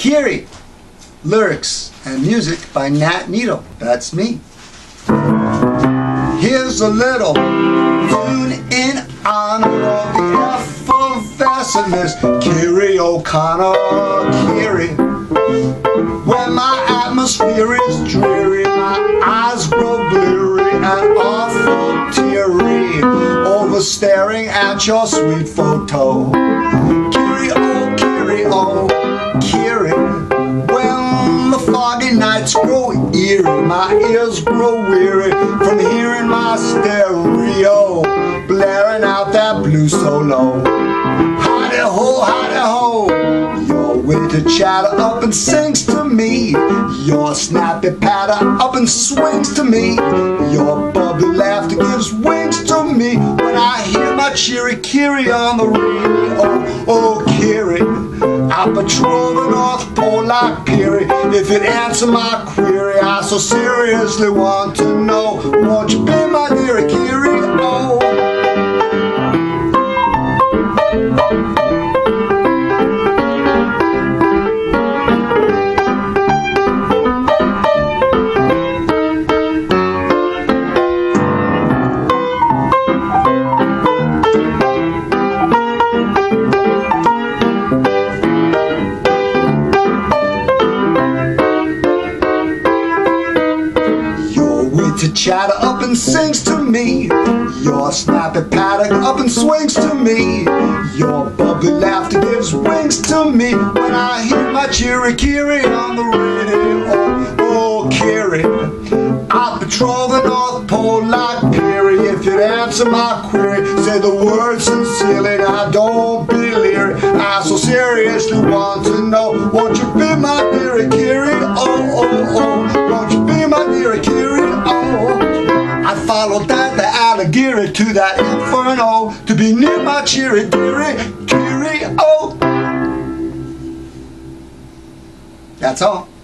Katy, lyrics and music by Nat Needle. That's me. Here's a little tune in honor of the effervescent Kyrie O'Connor. Katy, when my atmosphere is dreary, my eyes grow bleary and awful teary over staring at your sweet photo. Katy, oh, Katy, oh, Katy, when the foggy nights grow eerie, my ears grow weary from hearing my stereo blaring out that blue solo. Hidey-ho, hidey-ho, your winter chatter up and sings to me, your snappy patter up and swings to me, your bubbly laughter gives wings to me when I hear my cheery Katy on the radio. Oh, Katy, I patrol the North Pole like Peary. If you'd answer my query, I so seriously want to know, won't you be my dearie Katy? Oh, to chatter up and sings to me, your snappy patter up and swings to me, your bubbly laughter gives wings to me when I hear my cheery Katy on the radio. Oh, Katy, I patrol the North Pole like Peary. If you'd answer my query, say the word sincerely, I don't be leery. I so seriously want to know, won't you be my dearie Katy? Oh, oh, oh, won't you be my dearie Katy? I followed that the alligator to that inferno to be near my cheery dearie Katy. Oh, that's all.